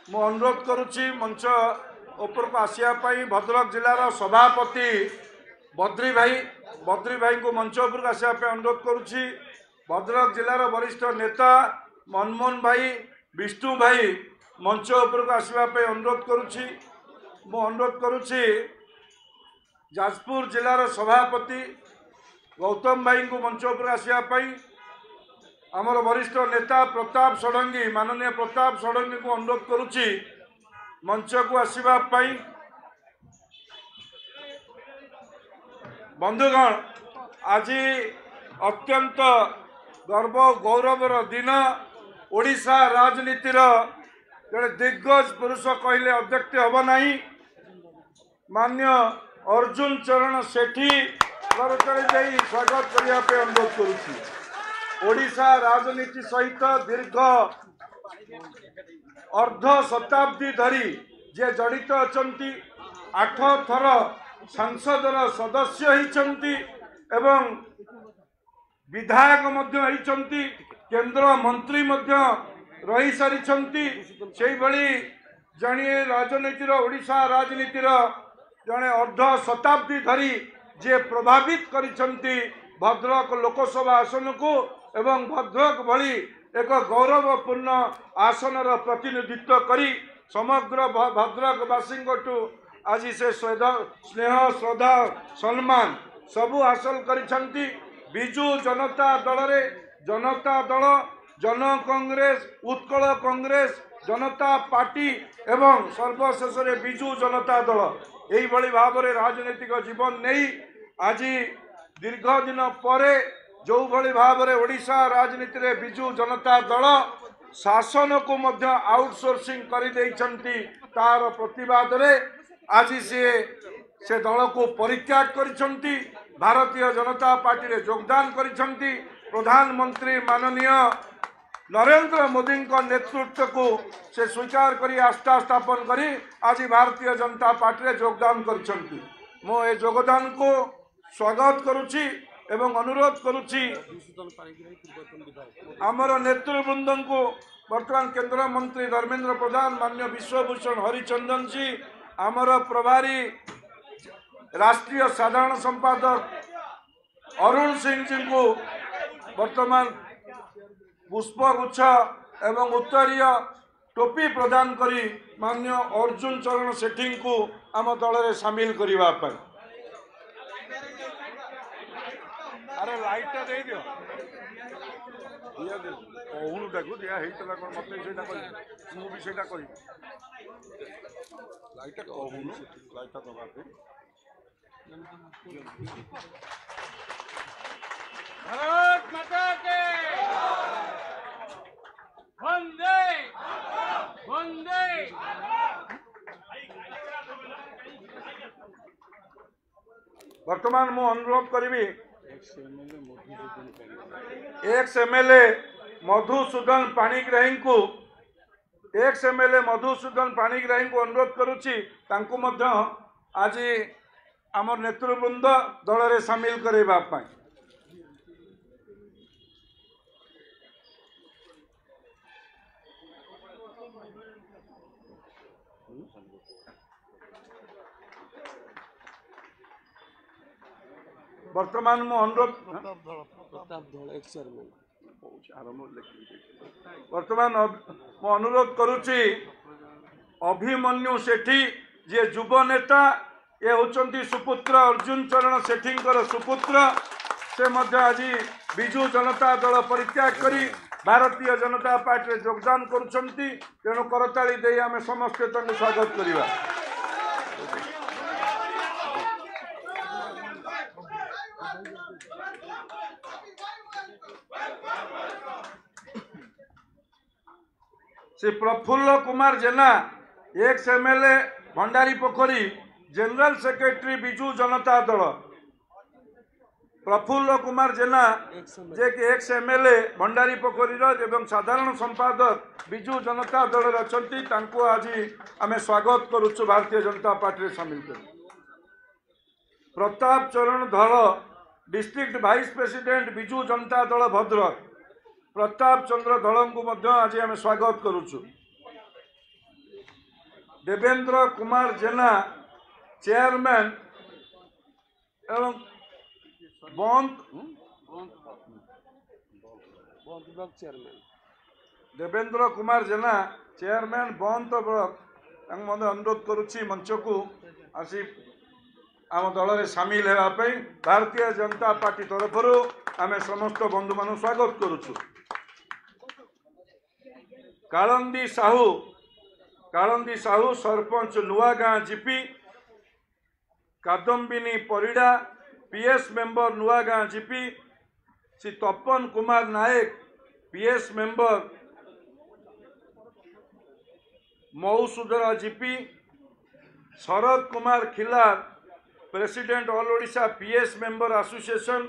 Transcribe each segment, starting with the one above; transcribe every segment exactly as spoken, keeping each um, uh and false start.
मु अनुरोध करुच्ची मंच उपरको आसापी भद्रक जिलार सभापति बद्री भाई बद्री भाई को मंच उपरको आसापी अनुरोध करुच्ची। भद्रक जिलार वरिष्ठ नेता मनमोहन भाई विष्णु भाई मंच उपरको आसवाई अनुरोध करुच्ची। मु अनुरोध करुच्ची जाजपुर जिलार सभापति गौतम भाई को मंच उपर आसवाई आमर वरिष्ठ नेता प्रताप षडंगी माननीय प्रताप षडंगी को अनुरोध करुच्ची मंच को आसवाई। बंधुगण आज अत्यंत गर्व गौरवर दिन ओडिशा राजनीतिर जड़े दिग्गज पुरुष कहले अध्यक्ष हम नहीं मान्य अर्जुन चरण सेठी करतले स्वागत करने अनुरोध करुच्ची। ओडिशा राजनीति सहित दीर्घ अर्ध शताब्दी धरी जे जड़ित अछंती आठ थर संसदर सदस्य होइछंती एवं विधायक मध्य होइछंती केंद्र मंत्री मध्य रही सारिछंती सेही भली जणिए राजनीतिर ओडिशा राजनीतिर जड़े अर्ध शताब्दी धरी जे प्रभावित करिछंती भद्रक लोकसभा आसन को एवं भद्रक भली एक गौरवपूर्ण आसनर प्रतिनिधित्व करी समग्र भद्रकवासी आज से स्नेह श्रद्धा सम्मान सबू हासिल करिछंती। बिजु जनता दल रे जनता दल जन कांग्रेस उत्कल कांग्रेस जनता पार्टी एवं सर्वशेष बिजु जनता दल यही भली भाव में राजनीतिक जीवन नहीं आज दीर्घ दिन पर जो भली भाव में ओडिशा राजनीति रे बिजु जनता दल शासन को मध्य आउटसोर्सिंग कर देइछंती तार प्रतिवाद रे आज से से दल को परित्याग करिछंती भारतीय जनता पार्टी रे योगदान करिछंती। प्रधानमंत्री माननीय नरेंद्र मोदी नेतृत्व को से स्वीकार करी आस्था स्थापन करी आज भारतीय जनता पार्टी रे योगदान करिछंती। मो ए योगदान को स्वागत करुच्ची एवं अनुरोध करुच्ची आमर नेतृवृंद को वर्तमान केंद्र मंत्री धर्मेंद्र प्रधान मान्य विश्वभूषण हरिचंदन जी आमर प्रभारी राष्ट्रीय साधारण संपादक अरुण सिंह जी को वर्तमान पुष्पगुच्छ एवं उत्तरीय टोपी प्रदान करी मान्य अर्जुन चरण सेठी को आम दल में सामिल करने। अरे लाइट दे दियो कहूनु देखु दिया हेतला कोन मते सेटा कहि मु भी सेटा कहि लाइट कहूनु लाइट दबा के भारत माता के वंदे वंदे। वर्तमान मु अनुरोध करी एक्स एमएलए मधुसूदन पाणिग्राही को एक्स एमएलए मधुसूदन पाणिग्राही को अनुरोध करुच्ची तांको मध्य आज आम नेतृवृंद दल रे सामिल करबा पाई। वर्तमान मु अनुरोध वर्तमान मु अनुरोध करुच्ची अभिमन्यु सेठी जे युव नेता ये होचंती सुपुत्र अर्जुन चरण सेठी सुपुत्र से मध्य आज बिजु जनता दल परित्याग करी भारतीय जनता पार्टी योगदान करुछंती तेणु करताली दे आम समस्त स्वागत करवा। Shri Prafulla Kumar Jena ex MLA Bhandari Pokhari general secretary Biju Janata Dal Praful Kumar जेना जे कि एक्स एमएलए भंडारी पोखरी एवं साधारण संपादक बिजु जनता दल अच्छी आज आम स्वागत करुचु भारतीय जनता पार्टी सामिल कर। प्रताप चरण धल district vice president Biju Janata दल भद्रक प्रताप चंद्र धल को आज आम स्वागत करुचु। देवेंद्र कुमार जेना चेयरमैन एवं Bant chairman Devendra Kumar Jena chairman Bant block अनुरोध करुच्ची मंच को आसी आम दल में सामिल होगापी भारतीय जनता पार्टी तरफ आम समस्त बंधु मान स्वागत करुचु। Kalandi Sahu Kalandi Sahu sarpanch Nuagaon GP Kadambini Parida PS member Nuagaon GP Shri Tapan Kumar Nayak PS member Mausudra GP Sharad Kumar Khilar president all Odisha PS member association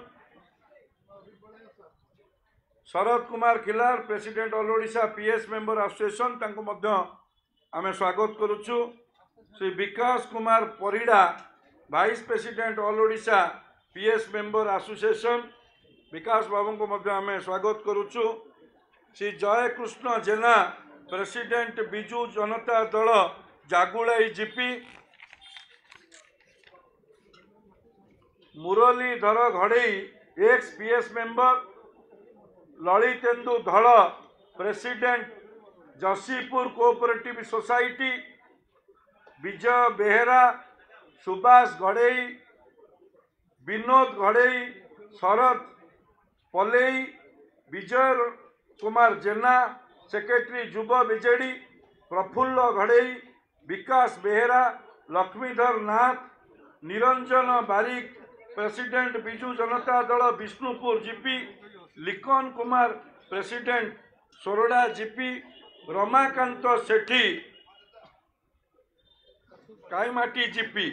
Sharad Kumar Khilar president all Odisha PS member association तांको मध्य आमे स्वागत करुचु। Shri Vikas Kumar Parida vice president all Odisha PS member association Vikas Babu को मध्य आमे स्वागत करुचु। श्री जय कृष्ण जेना president Biju Janata Dal Jagulai GP Muralidhar Ghadei ex PS member Lalitendu Dhar president Jasipur cooperative society Vijay Behera Subhash Ghadei Vinod Ghadei Sharad Palei Vijay Kumar Jena secretary युव BJD Prafulla Ghadei Vikas Behera Laxmidhar Nath Niranjan Barik president Biju Janata Dal Vishnupur GP Likhan Kumar president Sorada GP Ramakant Sethi Kaimati GP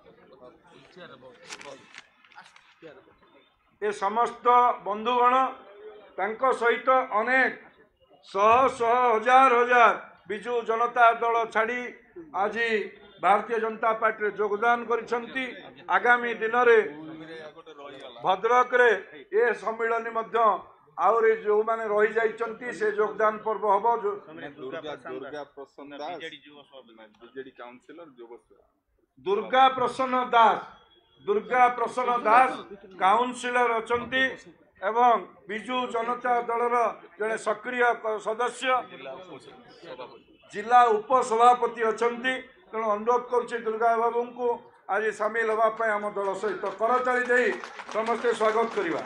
ए समस्त बंधुगण तांको सहित अनेक शह शह हजार हजार बिजू जनता दल छाड़ी आज भारतीय जनता पार्टी योगदान करिसेंती। आगामी दिन में भद्रक रे ए सम्मेलन मध्य आउरी जो माने रही जाइछंती से योगदान पर्व हबो दुर्गा दुर्गा प्रसन्न दास बीजेडी काउंसिलर दुर्गा प्रसन्न दास दुर्गा प्रसन्न दास काउंसिलर अछंती एवं बिजू जनता दलर जड़े सक्रिय सदस्य जिला उपसभापति अछंती। तेणु अनुरोध करुच्ची दुर्गा बाबू को आज सामिल होगापी आम दल सहित करताली दे समस्ते स्वागत करवा।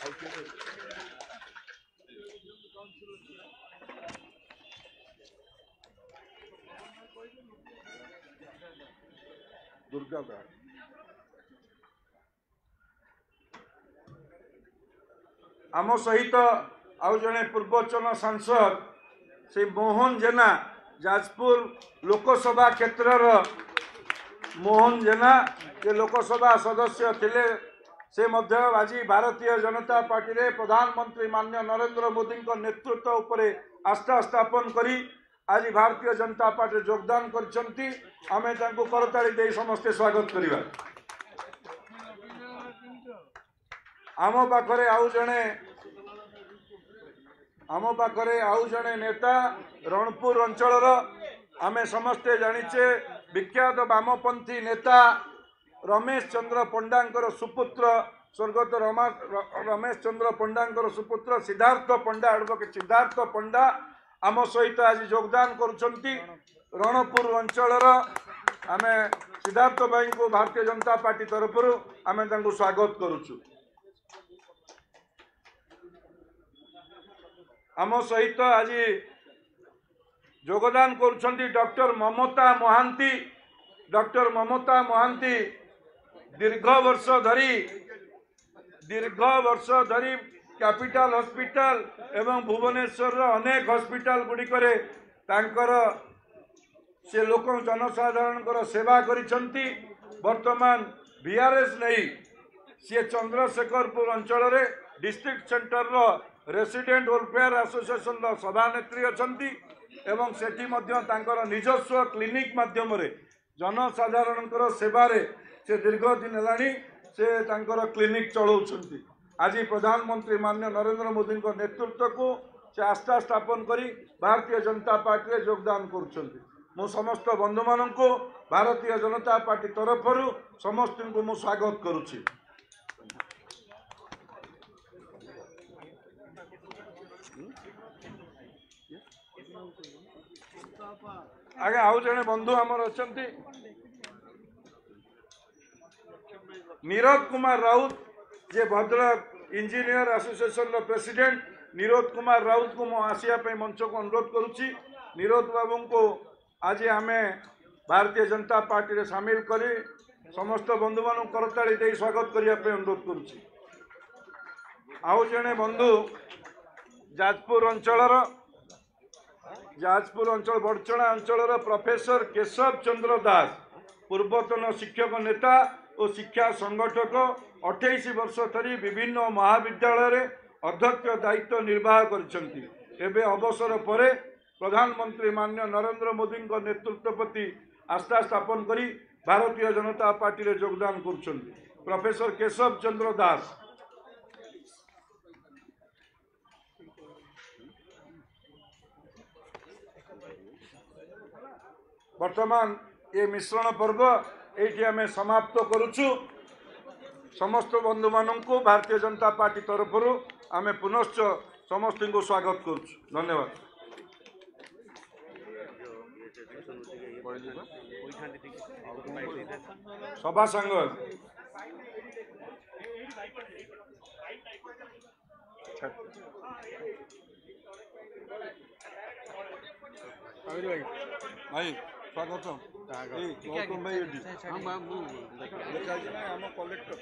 दुर्गा आम सहित आउ जड़े पूर्वतन सांसद श्री मोहन जेना जाजपुर लोकसभा क्षेत्र मोहन जेना जे लोकसभा सदस्य थिले से मध्य आज भारतीय जनता पार्टी रे प्रधानमंत्री माननीय नरेंद्र मोदी नेतृत्व उपरे आस्था स्थापन करी आज भारतीय जनता पार्टी योगदान करछंती। आमे तांको करताली दे समस्ते स्वागत करिबा। आम पाखरे आउ जणे आम पाखरे आउ जणे नेता रणपुर अंचल आमे समस्ते जानिचे विख्यात वामपंथी नेता रमेश चंद्र पंडांकर सुपुत्र स्वर्गत रमेश चंद्र पंडांकर सुपुत्र सिद्धार्थ पंडा एडवोकेट सिद्धार्थ पंडा आम सहित आज योगदान करुछंती। रणपुर अंचल आमे सिद्धार्थ भाई को भारतीय जनता पार्टी तरफ आमे तांको स्वागत करुछु। आम सहित आज योगदान करुछंती डॉक्टर ममता महांती। डॉक्टर ममता महांती दीर्घ वर्ष धरी दीर्घ वर्ष धरी कैपिटल हॉस्पिटल एवं भुवनेश्वर अनेक हॉस्पिटल गुड़िकरे तांकर से लोक जनसाधारण सेवा करिछंती। वर्तमान वीआरएस नहीं सी चंद्रशेखरपुर अंचल रे डिस्ट्रिक्ट सेंटर रो रेसिडेंट वेलफेयर एसोसिएशन सभानेत्री अछंती एवं सेठी मध्य तांकर निजस्व क्लिनिक माध्यम रे जनसाधारण सेवारे से दीर्घ दिन हेलाणी से तांकर क्लिनिक चलाउछंती। आज प्रधानमंत्री माननीय नरेंद्र मोदी नेतृत्व को से आस्था स्थापन करी भारतीय जनता पार्टी रे योगदान करुछंती। मु समस्त बंधु मान को भारतीय जनता पार्टी तरफ समस्त को मु स्वागत करुच्ची। आगे आउ जने बंधु आमर अच्छा नीरज कुमार राउत जे Bhadrak engineer association president Neeraj Kumar Raut को मु आसिया मंच को अनुरोध करुच्ची। नीरज बाबू को आज आम भारतीय जनता पार्टी रे सामिल करी समस्त बंधु मान करताली दे स्वागत करने अनुरोध करुच्ची। आउ जने बंधु जाजपुर अंचल जाजपुर अंचल बड़चणा अंचल प्रोफेसर केशव चंद्र दास पूर्वतन शिक्षक नेता और शिक्षा संगठक अठाईस वर्ष धरी विभिन्न महाविद्यालय अध्यक्ष दायित्व निर्वाह करछंती। एबे अवसर पर प्रधानमंत्री माननीय नरेंद्र मोदी नेतृत्व प्रति आस्था स्थापन करी भारतीय जनता पार्टी रे योगदान करुछंती। प्रोफेसर केशव चंद्र दास वर्तमान ये मिश्रण पर्व ये आम समाप्त करुचु। समस्त बंधु मानक भारतीय जनता पार्टी तरफ आम पुनश्च समस्त को स्वागत करुचु। धन्यवाद। सभा संघ भाई स्वागत गौतम भाई आम कलेक्टर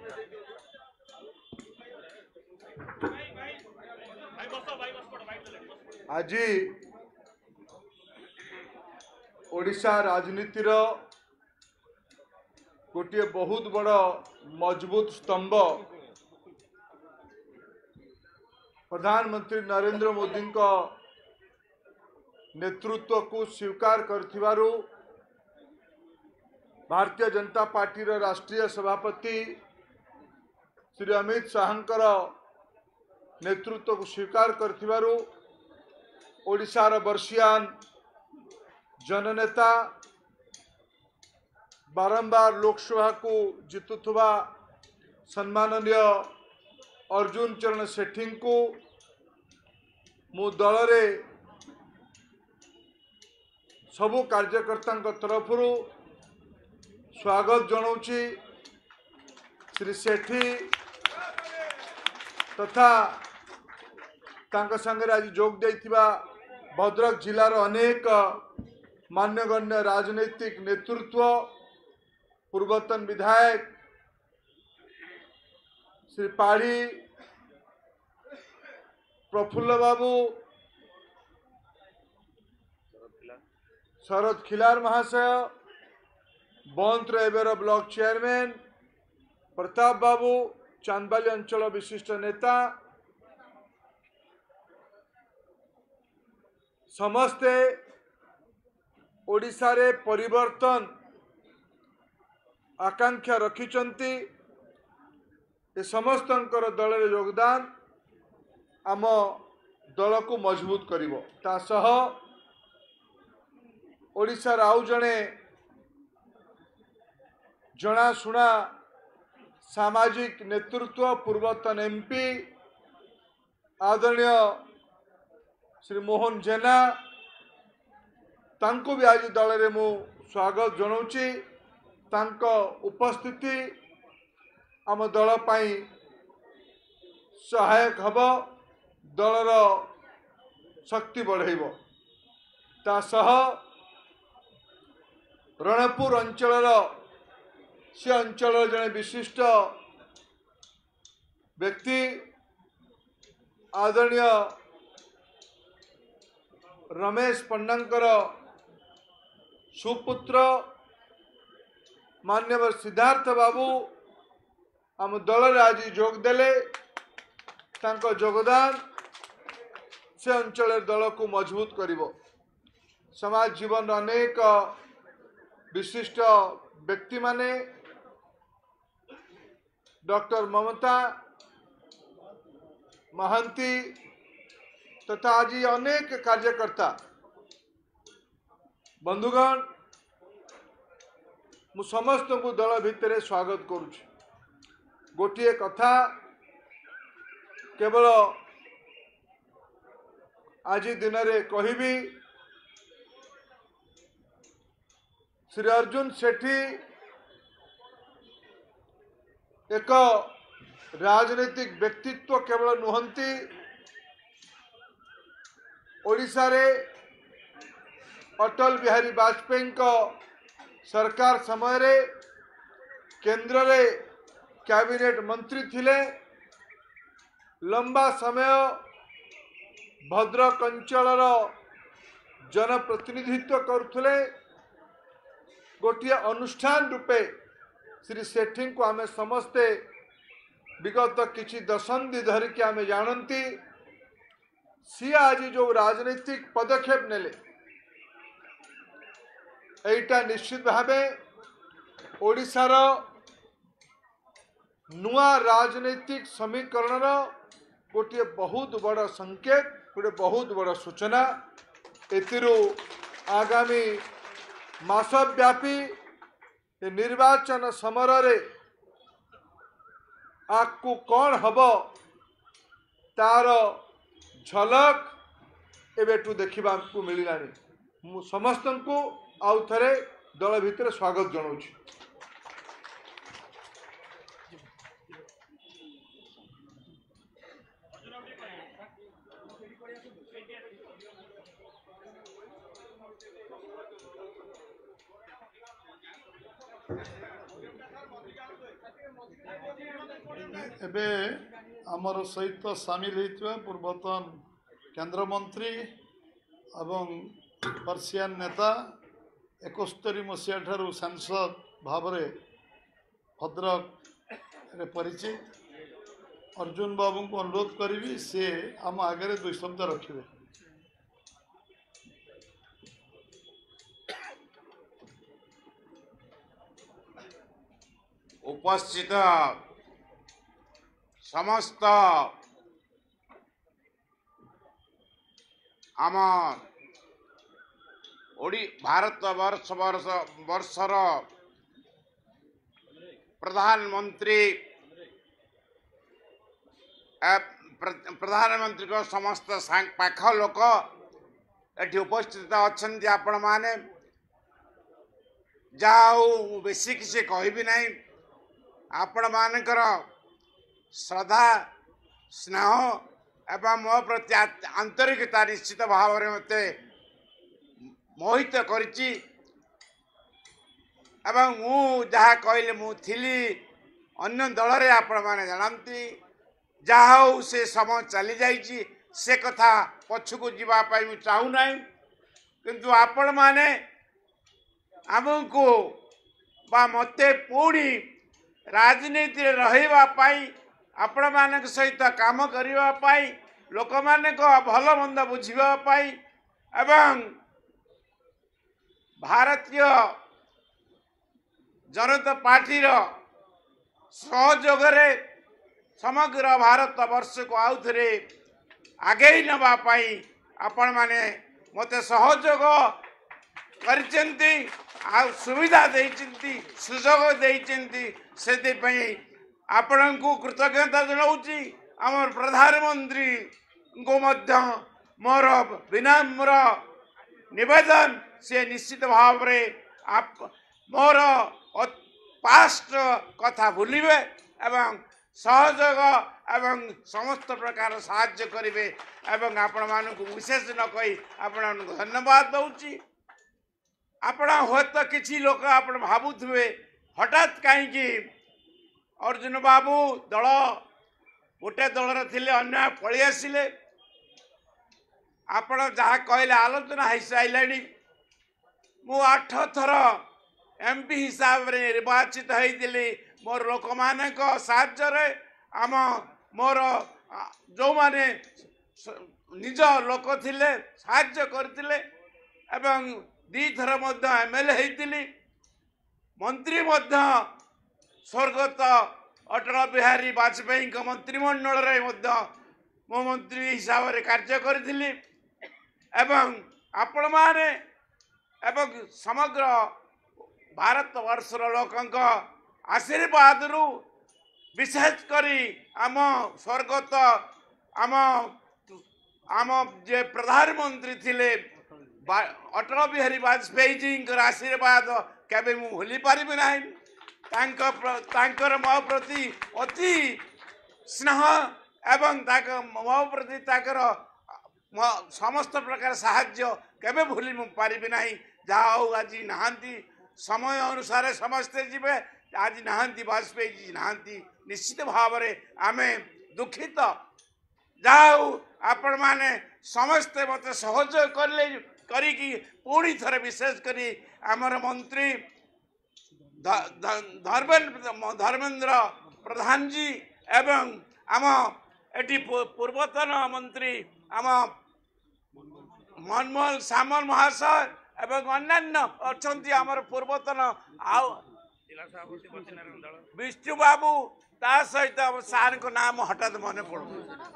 आज ओडिशा राजनीतिर गोटे बहुत बड़ मजबूत स्तंभ प्रधानमंत्री नरेंद्र मोदी नेतृत्व को स्वीकार करथिबारु भारतीय जनता पार्टी राष्ट्रीय सभापति श्री अमित शाहंकर नेतृत्व को स्वीकार करथिबारु ओडिशार वर्षियान जननेता बारंबार लोकसभा को जीतुवा सम्माननीय अर्जुन चरण सेठी को मु दल रे सबु कार्यकर्ता तरफ स्वागत जनाऊँची। श्री सेठी तथा तांका संगे आज जोग देइथिबा भद्रक जिलार अनेक मान्यगण्य राजनैतिक नेतृत्व पूर्वतन विधायक श्री पाड़ी प्रफुल्ल बाबू शरद खिलार महाशय बंतर एवेर ब्लॉक चेयरमैन प्रताप बाबू चांदबाली अंचल विशिष्ट नेता समस्ते ओडिशा रे परिवर्तन आकांक्षा रखिचंती। ए समस्तंकर दल रे योगदान आम दल को मजबूत करिवो। ता सह ओडिशा आउ जणे जनाशुना सामाजिक नेतृत्व पूर्वतन एमपी आदरणीय श्री मोहन जेना तांको भी आज दल रे मु स्वागत जनाऊँची। तांको उपस्थिति आम दल पाई सहायक हब दलर शक्ति बढ़ेब। ता सह रणपुर अंचल से अंचल जड़े विशिष्ट व्यक्ति आदरणीय रमेश पंडांकर सुपुत्र मान्यवर सिद्धार्थ बाबू आम दल आज जोग देले। तांको योगदान से अंचल दल को मजबूत करिवो। समाज जीवन अनेक विशिष्ट व्यक्ति माने डॉक्टर ममता महांती तथा आज अनेक कार्यकर्ता बंधुगण मु समस्त को दल भितर स्वागत करुछि। गोटे कथा केवल आज दिन रे कहबी, श्री अर्जुन सेठी एक राजनीतिक व्यक्तित्व केवल नुहंती, ओडिशा रे अटल बिहारी वाजपेयी को सरकार समय रे केंद्र रे कैबिनेट मंत्री थिले। लंबा समय भद्रक अंचल जनप्रतिनिधित्व करुले। गोटे अनुष्ठान रूपे श्री सेठी को आमे समस्ते विगत किछि दशंधि धरिकी आमे जानती। सी आज जो राजनीतिक पदक्षेप नेले एटा निश्चित भावे ओडिशार नुआ राजनीतिक समीकरण गोटे बहुत बड़ संकेत, गोटे बहुत बड़ सूचना। एतिरु आगामी मासव्यापी निर्वाचन समर रे आकु कौन हब तार झलक एबेटू देखा मिललानी। मु समस्त को आउ थरे दल भितर स्वागत जनाऊँ। एबे आमर सहित सामिल होइतबा पूर्वतन केंद्र मंत्री एवं पर्सियान नेता इकहत्तर मसीहा ठारू सांसद भाव में भद्रक रे परिचित अर्जुन बाबू को अनुरोध करी से आम आगे दुई शब्द रखिए। उपस्थित समस्त आम ओडी भारत वर्ष वर्ष वर्षर प्रधानमंत्री प्रधानमंत्री को समस्त पाख लोक एटी उपस्थित अच्छा। आपण माने जाऊ बेसी किसी कहबी नहीं। आपण मानकर श्रद्धा स्नेह एवं मो प्रति आंतरिकता निश्चित भाव में मत मोहित करिछि। एवं मु जहाँ कहले मु थिली अन्य दल रे आपण माने जानती। जहा हो से समय चली जाइछि से कथा पछकु जीवा पाई मु चाहू नहीं, किंतु आपण माने आमको बा मते पूरी राजनीति रहिबा पाई आपण मानक सहित काम करिबा पाई लोक मानक भल मंद बुझिबा पाई एवं भारतीय जनता पार्टी रो सहयोग रे समग्र भारत वर्ष को आउ थे आगे नवा पाई आपण माने मते सहयोग करचंती आ सुविधा देइचंती सुजोग देइचंती से आपण को कृतज्ञता जनाऊँगी। आमर प्रधानमंत्री को मध्य मोर विनम्र निवेदन से निश्चित भाव रे आप मोर पास्ट कथा भूलिबे एवं सहयोग एवं समस्त प्रकार साहाय्य करेंगे एवं आपण मानक विशेष न कही आपण धन्यवाद दउची। आपण हत किसी लोक आपण भावुवे हठात कहीं अर्जुन बाबू दल गोटे दलर थिले अन्य पलि आसिले। आपण जहाँ कहले आलोचना हो सारे मु आठ थर एमपी हिसाब रे निर्वाचित होइतिली। मोर लोक मानक साहाय्य आम मोर जो माने निज लोक थिले साहाय्य करथिले एवं दी थर मध्य एमएलए होइतिली। मंत्री मध्य स्वर्गत अटल बिहारी वाजपेयी मंत्रिमंडल रे मध्य मो मंत्री हिसाब रे कार्य करथिली एवं आपण माने एवं समग्र भारत वर्षर लोकंक आशीर्वाद रु विशेष करी आम स्वर्गत आम आम जे प्रधानमंत्री थिले अटल बिहारी वाजपेयी जी आशीर्वाद केबे मु भूली पारिबि नाही तांको तांकर मो प्रति अति स्नेह एवं ताक मो प्रति ताकर समस्त प्रकार साहाय्य केबे भूली मु पारिबि नाही जाओ आज नहांती समय अनुसार समस्ते जीवे आज नहांती वाजपेयी जी नहांती निश्चित भाव रे आमे दुखित जाओ आपण माने समस्ते मते सहयोग करले करी की पुणी थरे विशेष करी आमर मंत्री धर्मेंद्र धर्मेंद्र प्रधान जी एवं आम एटी पूर्वतन मंत्री आम मनमोहन सामल महाशय एवं अन्यान्य अच्छा आमर पूर्वतन आउ विष्णु बाबू ता सहित सार को नाम हठात मन पड़ो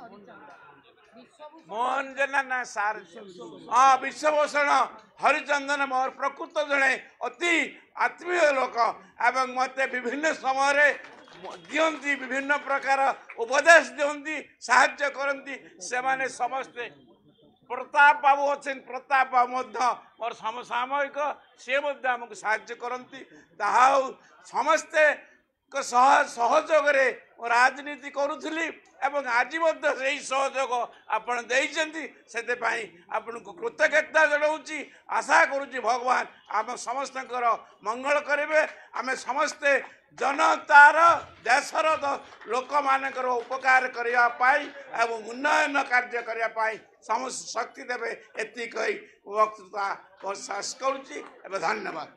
मोहन जेना ना सार हाँ विश्वभूषण हरिचंदन मोर प्रकृत जड़े अति आत्मीय लोक एवं मते विभिन्न समय दियंती विभिन्न प्रकार उपदेश दियंती साहाय्य करती से माने समस्ते प्रताप बाबू अच्छे प्रताप बाबू मोर समसामयिक सी आमको साहाय्य करती समस्ते सहयोग राजनीति करुली एवं आज से सहयोग आपण से आपन को कृतज्ञता जनाऊँगी आशा करुच्ची भगवान आम समस्त मंगल करेंगे आम समस्ते जनतार देशर लोक मानकर उपकार करने एवं उन्नयन कार्य करने समस्त शक्ति देवे एति कही वक्तृता प्रशेष करुच्ची धन्यवाद।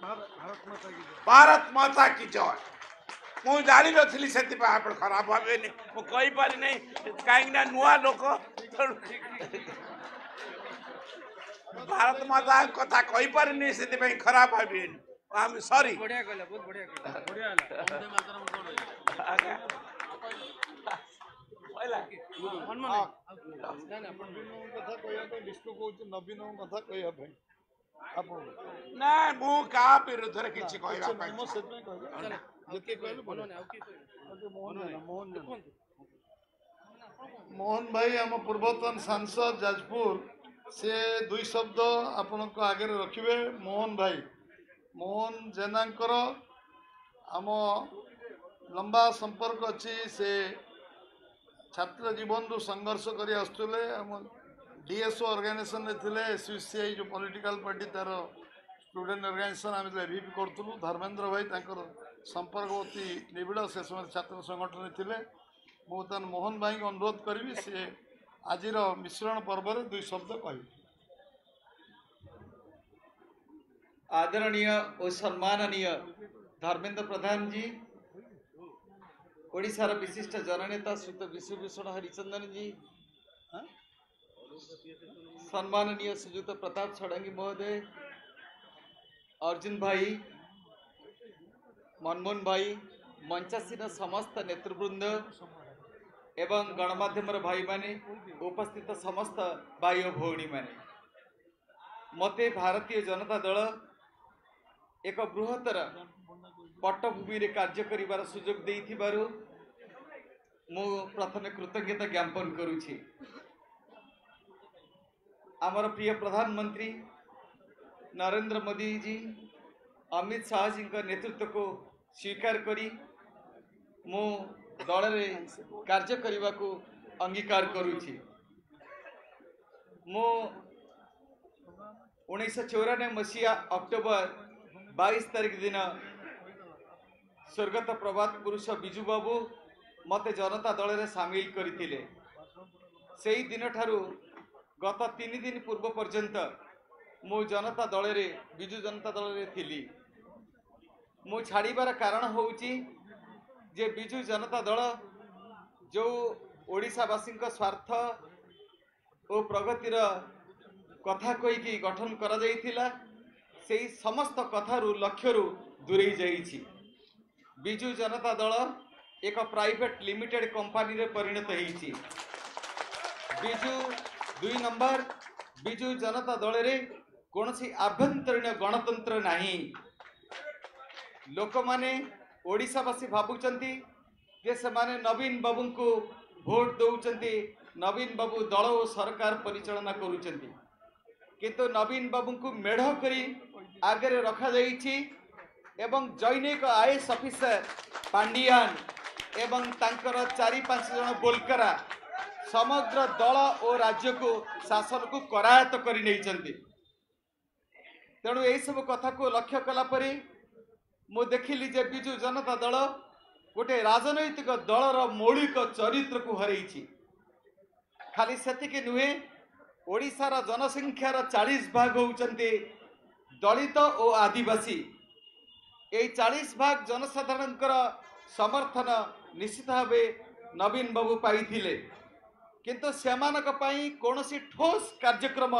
भारत माता की जय। मु जानी नी से खराब भावे मुझे पारि नहीं कहीं नुआ लोक भारत माता कथा कही पारि से खराब भावे आम सॉरी ना मु का विरुद्ध रे किछि कहबा पाइ मोहन भाई आम पूर्वतन सांसद जाजपुर से दुई शब्द आपण को आगे रखिए। मोहन भाई मोहन जेनांकर आम लंबा संपर्क अच्छी से छात्र जीवन रु संघर्ष कर आसुले आम डीएसओ ऑर्गेनाइजेशन रे थिले एसयूसीआई जो पॉलिटिकल पार्टी तार स्टूडेंट ऑर्गेनाइजेशन आम रिव्यू करूँ। धर्मेंद्र भाई तांकर संपर्क अति निबिड़ से समय छात्र संगठन थे। मुझे मोहन भाई को अनुरोध करी सी आज मिश्रण पर्व में दुई शब्द कह। आदरणीय और सम्माननीय धर्मेंद्र प्रधान जी, ओडिशार विशिष्ट जननेता श्रीयुत विश्वभूषण हरिचंदन जी, सम्माननीय श्रीयुत प्रताप षडंगी महोदय, अर्जुन भाई, मनमोहन भाई, मंचासीन समस्त नेतृवृंद एवं गणमाध्यम भाई माने, उपस्थित समस्त भाई और भौणी माने, मते भारतीय जनता दल एक बृहत्तर पट्टभूमि रे कार्य करिवार सुजोग देइथिबारु मु प्रथमे कृतज्ञता ज्ञापन करुछि। आमर प्रिय प्रधानमंत्री नरेंद्र मोदी जी अमित शाह जी नेतृत्व को स्वीकार करी मु दल रे कार्य करने को अंगीकार करुछि। मु उन्नीस चौरानवे मसीहा अक्टोबर बाईस तारीख दिन स्वर्गत प्रभात पुरुष बिजू बाबू मते जनता दल रे सामिल करथिले। सेही दिन ठारू गत तीन दिन पूर्व पर्यंत मु जनता दल रे बिजू जनता दल रे थिली। मु छाड़ीबार कारण होउची जे बिजू जनता दल जो ओडिशावासी स्वार्थ और प्रगतिर कथा कहीकि गठन करा जाइथिला सेही समस्त कथारू लक्ष्यरू दूरे जाइछि। बिजू जनता दल एक प्राइवेट लिमिटेड कंपनी रे परिणत होइछि। बिजू दुई नंबर बिजू जनता दल रे कौन सी आभ्यंतरीण गणतंत्र नहीं। लोक माने ओडिशावासी भावुचंती जे से माने नवीन बाबू को भोट दौचंती, नवीन बाबू दल और सरकार परिचालना करुचंती, किंतु नवीन बाबू को मेढ़ करी आगे रखा जाइछि एवं जैनिक आईएएस ऑफिसर पांडियान एवं तांकर चारि पांच जन बोलकरा समग्र दल और राज्य को शासन को करायत्त करि नैचंती। तेणु यही सब कथा को लक्ष्य कला परी मु देखिली जे बिजु जनता दल गोटे राजनैतिक दलर मौलिक चरित्र को हरैछि। खाली सेतिक नुहे, ओडिशार जनसंख्यार चालीस भाग होउचंती दलित और आदिवासी। ये चालीस भाग जनसाधारणकर समर्थन निश्चित भाव नवीन बाबू पाइथिले, किंतु सेमानक पई कोनोसी ठोस कार्यक्रम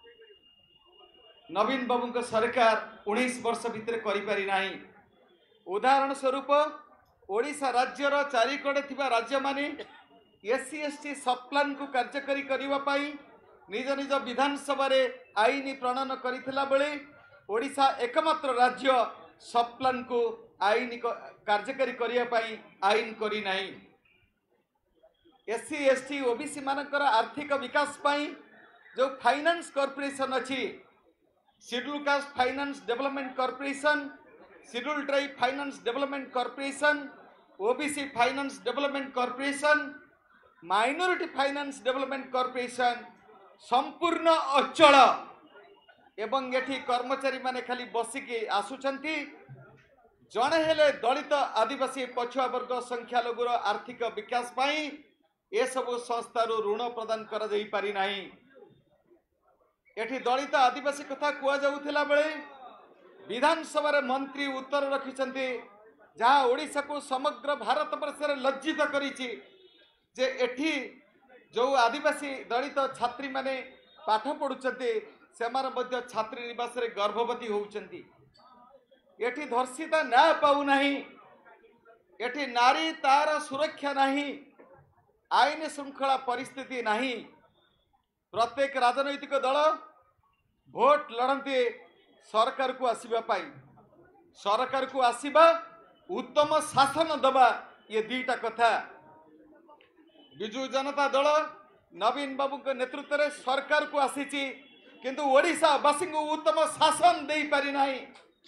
नवीन बाबू सरकार उन्नीस वर्ष भितर करि पारि नाही। उदाहरण स्वरूप ओडिशा राज्यर चारिकड़े थिबा राज्य माने एससी एसटी सब प्लान को कार्यकारी करिवा पाई निज निज विधानसभा रे आईन प्रणयन करिथिला बेले ओडिशा एकमात्र राज्य सब प्लान को आईन कार्यकारी करिया पाई आईन करि नाही। एससी एसटी ओबीसी मानकर आर्थिक विकास पाई जो फाइनेंस कॉर्पोरेशन अछि, schedule caste finance development corporation, schedule tribe finance development corporation, OBC finance development corporation, minority finance development corporation संपूर्ण अचल एवं एठी कर्मचारी माने खाली बसिकी आसुचंती। जणे हेले दलित आदिवासी पछुआ वर्ग संख्यालघुर आर्थिक विकास पाई ए सब संस्था ऋण प्रदान करा जाई पारि नाही। एठी दलित आदिवासी कथा कुआ जाउथिला बेले विधानसभा रे मंत्री उत्तर रखिचंती जहाँ ओडिशा को समग्र भारत वर्ष रे लज्जित करिछि जे एठी जो आदिवासी दलित छात्री माने पाठ पढुचंती सेमार मध्य छात्री निवास रे गर्भवती होउचंती। एठी धर्षिता न्याय पाउ नाही, एठी नारी तार सुरक्षा नाही, आईन श्रृंखला परिस्थिति नाही। प्रत्येक राजनैतिक दल भोट लड़ते सरकार को आसीबा पाई, सरकार को आसीबा उत्तम शासन दबा, ये दीटा कथा। बिजु जनता दल नवीन बाबू के नेतृत्व रे सरकार को आसीची किंतु ओडिशा वासी को उत्तम शासन दे पारि नाही।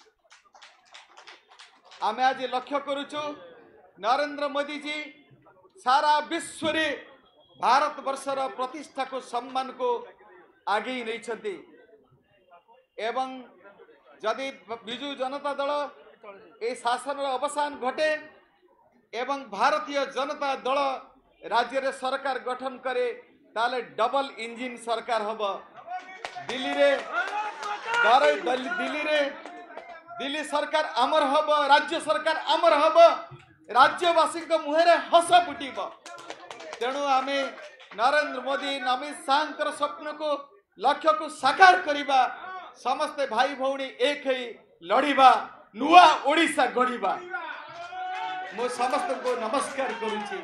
आमे आज लक्ष्य करूछु नरेंद्र मोदी जी सारा विश्व रे भारत वर्षर प्रतिष्ठा को सम्मान को आगे नहीं छथि एवं जदि बिजु जनता दल ए शासन अवसान घटे एवं भारतीय जनता दल राज्य रे सरकार गठन करे ताले डबल इंजिन सरकार हब। दिल्ली रे दिल्ली रे दिल्ली सरकार आमर हब, राज्य सरकार आमर हब, राज्यवासी मुहरे हस फुटब। तेणु आमे नरेंद्र मोदी अमित शाह स्वप्न को लक्ष्य को साकार करिबा, समस्ते भाई भौणी एक ही लड़िबा, नुआ ओडिशा गढ़िबा। मो समस्त को नमस्कार करुछि।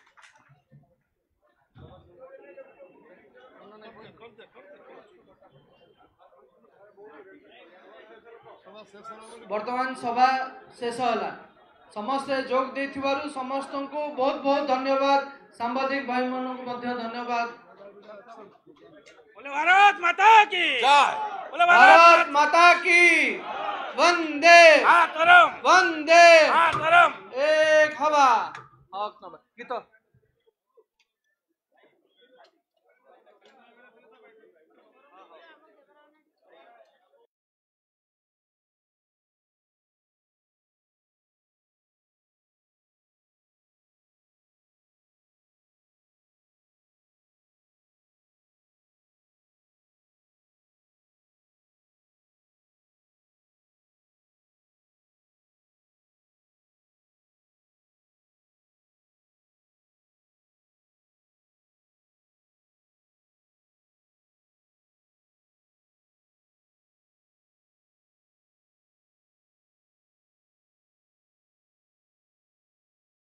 वर्तमान सभा शेष होला। समस्त जोग देथिबारु समस्त को बहुत बहुत धन्यवाद। सांबादिक भाई मन को मध्य धन्यवाद। बोले भारत माता की जय, बोले भारत माता की वंदे मातरम, वंदे मातरम। एक हवा हक नंबर गीत